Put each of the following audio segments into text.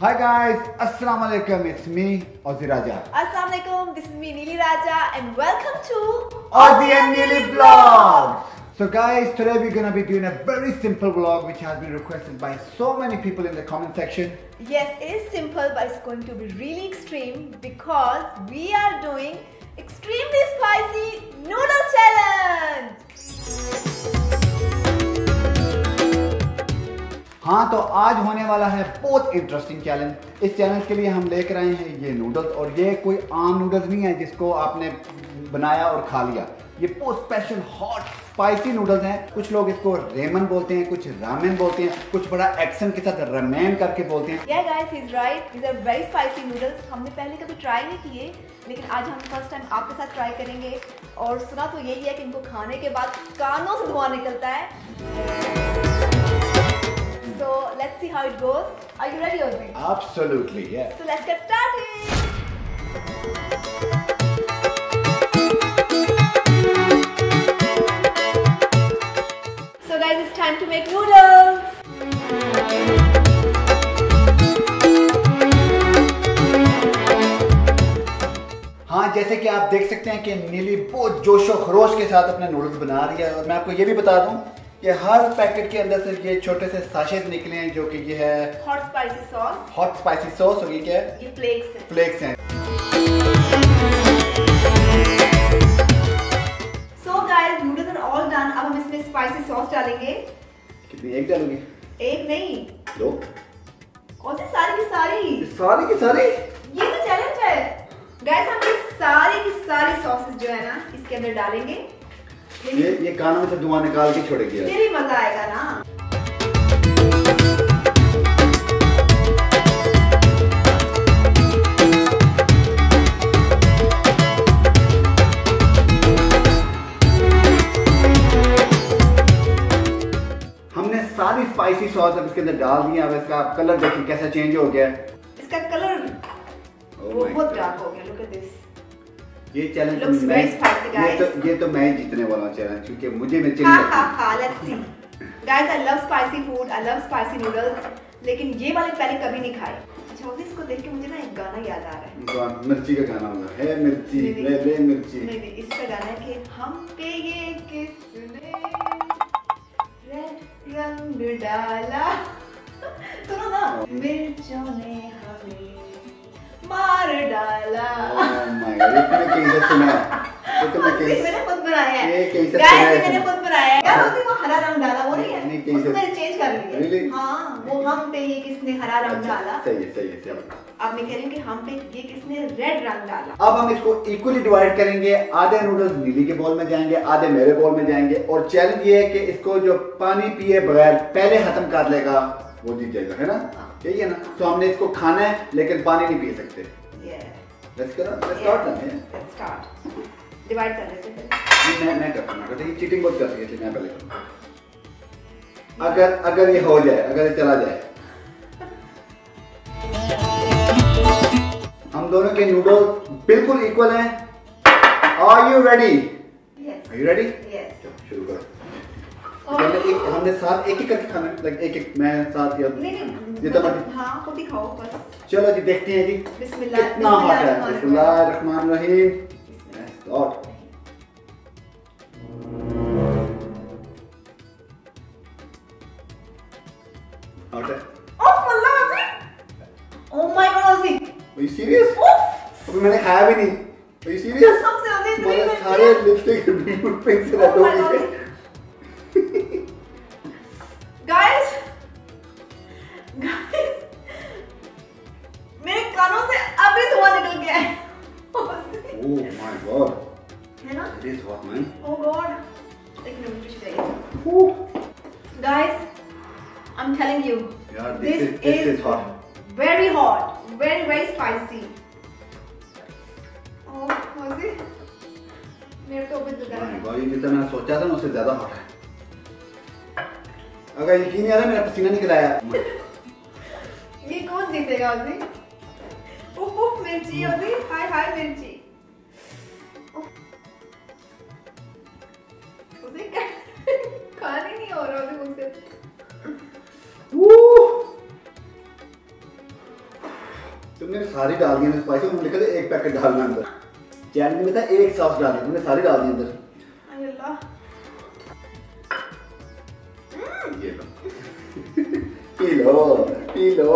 Hi guys, Assalamu alaikum. It's me, Ozzy Raja. Assalamu alaikum. This is me, Neeli Raja, and welcome to Ozzy and Neeli Vlogs. So guys, today we're gonna be doing a very simple vlog which has been requested by so many people in the comment section. Yes, it is simple, but it's going to be really extreme because we are doing extremely spicy noodles challenge. हाँ, तो आज होने वाला है बहुत interesting challenge. इस challenge के लिए हम लेकर आए हैं ये नूडल्स, और ये कोई आम नूडल्स नहीं है जिसको आपने बनाया और खा लिया। ये बहुत स्पेशल हॉट स्पाइसी नूडल्स हैं। कुछ लोग इसको रेमन बोलते हैं, कुछ रामेन बोलते हैं, कुछ बड़ा एक्सेंट के साथ रमेन करके बोलते हैं। Yeah guys, he's right. These are very spicy noodles. हमने पहले कभी ट्राई नहीं किए, लेकिन आज हम फर्स्ट टाइम आपके साथ ट्राई करेंगे। और सुना तो यही है कि इनको खाने के बाद कानों से धुआं निकलता है। So let's see how it goes. Are you ready, Ozzy? Absolutely, yes. So let's get started. So guys, it's time to make noodles. हाँ, जैसे कि आप देख सकते हैं कि नीली बहुत जोशो खरोश के साथ अपने नूडल्स बना रही है। और मैं आपको ये भी बता दूं कि हर पैकेट के अंदर से ये छोटे से साशेज निकले हैं, जो कि ये है hot spicy sauce. Hot spicy sauce. और ये क्या है? ये फ्लेक्स है। फ्लेक्स हैं। So guys, noodles are all done. अब हम इसमें स्पाइसी सॉस डालेंगे। कितनी? एक डालोगे? एक नहीं, दो? कौन सी? सारी की सारी। सारी की सारी? ये तो चैलेंज है। गाइस, हम ये सारी की सारी सॉसेस जो है ना इसके अंदर डालेंगे। ये कानों में से धुआं निकाल के छोड़ेगी। फिर ही मजा आएगा ना। हमने सारी स्पाइसी सॉस अब इसके अंदर डाल दी है। अब इसका कलर देखिए कैसा चेंज हो गया है। इसका कलर बहुत डार्क हो गया। Look at this. ये चैलेंज ये तो मैं जीतने वाला हूं चैलेंज, क्योंकि मुझे मिर्ची नहीं लगती। Let's see. Guys, I love spicy food, I love spicy noodles, लेकिन ये वाले पहले कभी नहीं खाए। अच्छा, मुझे इसको देख के मुझे ना एक गाना याद आ रहा है। मिर्ची का गाना होगा, है मिर्ची ले ले मिर्ची। नहीं, इसका गाना है कि हम पे ये किसने रेड रंग डाला। सुनो ना। मिर्चों ने हमें मार डाला। मैंने खुद बनाया है। गाइस, मैंने खुद बनाया है। यार, उसने वो हरा रंग डाला, वो नहीं है। उसको मैंने चेंज कर लिया। हाँ, वो हम पे ये किसने हरा रंग डाला। सही है। अब मैं कह रही हूँ कि हम पे ये किसने रेड रंग डाला। अब हम इसको इक्वली डिवाइड करेंगे। आधे नूडल्स नीली के बोल में जाएंगे, आधे मेरे बोल में जाएंगे। और चैलेंज ये है कि इसको जो पानी पिए बगैर पहले खत्म कर लेगा वो जीत जाएगा, है ना? यही है ना? तो हमने इसको खाना है लेकिन पानी नहीं पी सकते। Let's start. डिवाइड कर लेते हैं। मैं करता हूँ। ये चीटिंग बहुत करती है, इसलिए मैं पहले करूँगा। अगर ये हो जाए, अगर ये चला जाए। हम दोनों के नूडल्स बिल्कुल इक्वल हैं। Are you ready? Yes. Are you ready? Yes. चलो शुरू करो। हमने साथ एक करके खाना है, लाइक एक मैं साथ या नहीं, ये तो हाँ, खुद ही खाओ बस। चलो जी, देखते हैं जी बिस्मिल्लाह। कितना हॉट है। बिस्मिल्लाहिर्रहमानिर्रहीम। स्टार्ट। हॉट है। Oh my God, Ozzy! Are you serious? अभी मैंने खाया भी नहीं। Are you serious? सबसे ज़्यादा मेरे सारे लिपस्टिक पिंक से रेड हो गए। Guys, मेरे कानों से अभी धुआं निकल गया है। Oh my God! है ना? It is hot, man. Oh God! एक मिनट मुझे चाहिए। Guys, I'm telling you, यार, this is hot. Very hot, very spicy. Oh, Ozzy, मेरे तो अभी दिल कर रहा है। ये जितना मैंने सोचा था ना उससे ज्यादा हॉट है। अगर यकीन नहीं आ रहा, मेरा पसीना निकल आया। ये कौन जीतेगा Ozzy? उफ मिर्ची Ozzy, हाय मिर्ची। Ozzy खाने नहीं हो रहा Ozzy मुझसे। तुमने सारी डाल दी स्पाइसी, तुमने लिखा था एक पैकेट डालना अंदर। चैलेंज में था एक सॉस डालनी, तुमने सारी डाल दी अंदर। ये लो पी लो पी लो।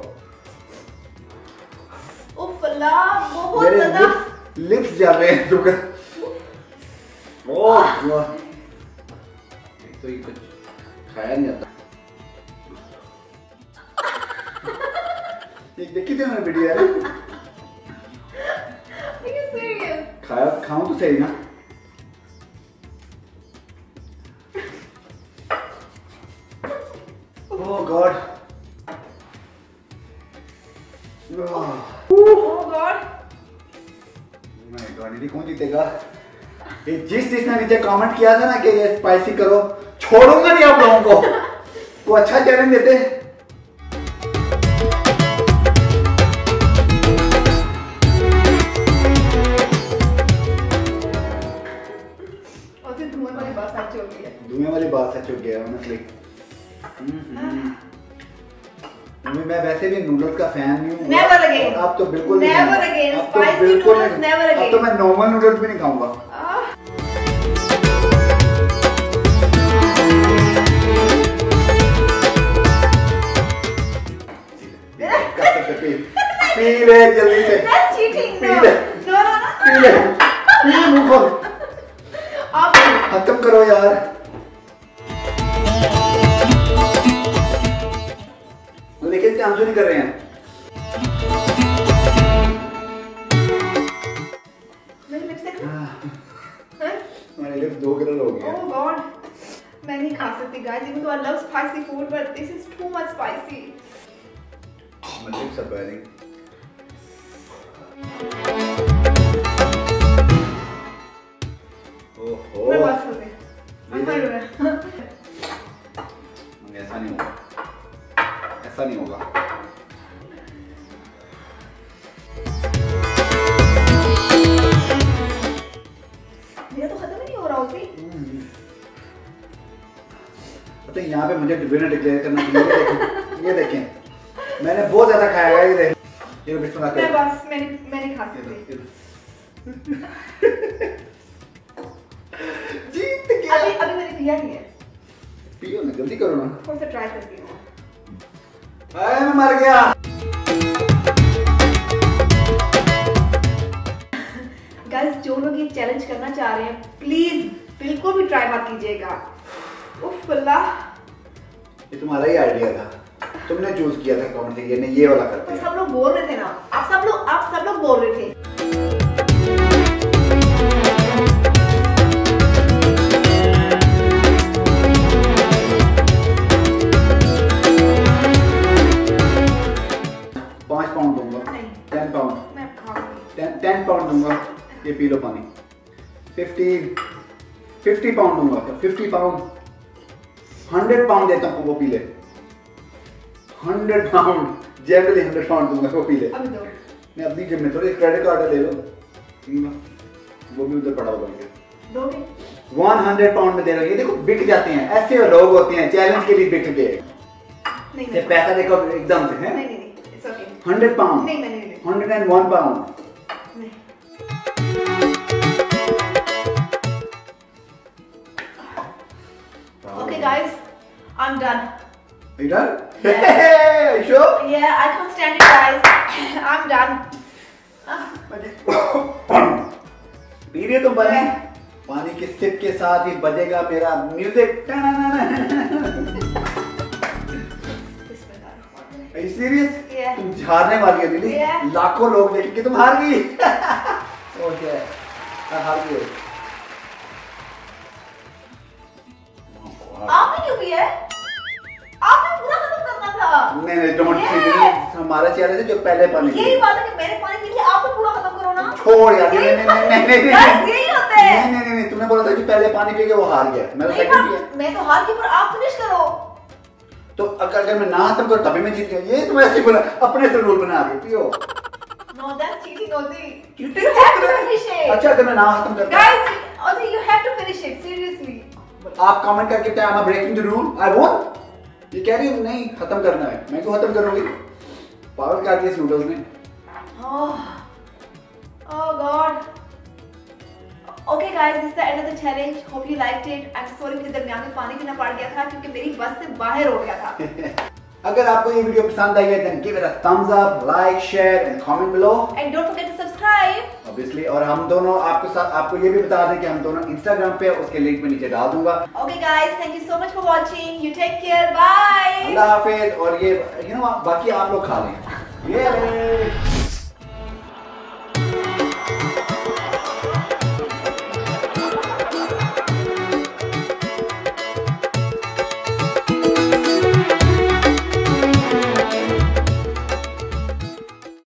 उफ अल्लाह, बहुत ज्यादा लिप्स जल रहे हैं शुगर। ओह तो ये कुछ खाया नहीं जाता। ये देखी थी मैंने वीडियो यार। खाया खाऊं तो सही ना। Oh God. Oh God. My God, ये कौन जीतेगा? ये जिसने नीचे कमेंट किया था ना कि ये स्पाइसी करो, छोड़ूंगा नहीं आप लोगों को। वो अच्छा चैलेंज देते। धुएं वाली बात सच हो गया ऑनेस्टली। मैं वैसे भी नूडल्स का फैन नहीं हूँ। Never again. अब तो बिल्कुल never again spicy noodles, never again. अब तो मैं नॉर्मल नूडल्स भी नहीं खाऊंगा। पी ले जल्दी से। That's cheating. पी ले। No, no, no. पी ले। पी ले मुंह खोल। आप खत्म करो यार। लेकिन आंसू नहीं कर रहे हैं। मेरे लिपस्टिक हमारे लिप्स 2 कलर हो गए। Oh God, मैं नहीं खा सकती guys, even though I love spicy food, but this is too much spicy. My lips are burning. ओहो। मैं बस हो गई। ऐसा नहीं होगा, ऐसा नहीं होगा। मेरा तो खत्म ही नहीं हो रहा उसी। पता है यहाँ पे मुझे विनर डिक्लेयर करना चाहिए। ये देखें मैंने बहुत ज्यादा खाया है। ये देख ये बिस्मिल्लाह कर। मैं बस मैंने खा सकती। जीत गया। अभी मैंने पिया नहीं है। पियो ना, जल्दी करो ना। थोड़ा सा ट्राई करती हूँ। अरे मैं मर गया। गाइस जो लोग ये चैलेंज करना चाह रहे हैं प्लीज बिल्कुल भी ट्राई मत कीजिएगा। उफ अल्लाह, ये तुम्हारा ही आइडिया था, तुमने चूज किया था कौन सी ये वाला करते हैं। सब लोग बोल रहे थे ना, आप सब लोग बोल रहे थे। £5 दूंगा। नहीं। 10 पाउंड। मैं खाऊंगी। 10 पाउंड दूंगा। ये पी लो पानी। 50 पाउंड दूंगा। 50 पाउंड। 100 पाउंड देता हूँ, वो पी ले। 100 पाउंड, जनरली 100 पाउंड दूंगा, वो पी ले। अभी दो। मैं अपनी जेब में थोड़ी क्रेडिट कार्ड ले लो, वो भी उधर पड़ा होगा। दोगे? 100 पाउंड में दे रहा हूँ। ये देखो बिक जाते हैं, ऐसे लोग होते हैं चैलेंज के लिए बिक गए। नहीं ये पैसा देखो एकदम से है। नहीं इट्स ओके। 100 पाउंड। नहीं मैंने नहीं। 101 पाउंड। नहीं। Okay guys, I'm done. You done? Hey, sure? Yeah, I can't stand it guys. I'm done. पी रही हो तुम पानी? पानी के सिप के साथ ही बजेगा मेरा music. Are you serious? Yeah. तुम हारने वाली हो दीदी। Yeah. लाखों लोग देखेंगे तुम हार गई। ओके, हार गई। आपने क्यों किया है? आपने पूरा खत्म करना था। नहीं डोंट सी। हमारा चैलेंज है जो पहले पानी पी। यही बात है कि मैंने पानी पी लिया, आप तो पूरा खत्म करो ना। छोड़ यार। नहीं Guys, यही होता है। नहीं तुमने बोला था कि पहले पानी पी के वो हार गया। मैं तो नहीं, सेकंड किया। मैं तो हार गई, पर आप फिनिश करो। तो अगर मैं ना खत्म करूं तभी मैं जीत गया। ये तुम ऐसे बोला, अपने से रूल बना रही पियो। No, that's cheating, Ozzy. Cheating? You have to finish it. अच्छा अगर मैं ना खत्म करता। Guys, Ozzy, you have to finish it. Seriously. आप कमेंट करके क्या I'm breaking the rule? I won't। ये कह रही हूँ नहीं खत्म करना है। मैं क्यों खत्म करूंगी? पागल कर दिया इस नूडल्स ने। Oh God. Okay guys, this is the end of the challenge. Hope you liked it. I'm sorry मुझे दरमियान में पानी पीना पड़ गया था क्योंकि मेरी बस से बाहर हो गया था. अगर आपको ये वीडियो पसंद आई है then give it a thumbs up, like, share and comment below. And don't forget to subscribe. Obviously, और हम दोनों आपको ये भी बता दें कि हम दोनों Instagram पे उसके लिंक में नीचे डाल दूंगा. Okay guys, thank you so much for watching. You take care. Bye. अल्लाह हाफिज. और ये बाकी आप लोग खा लें. ये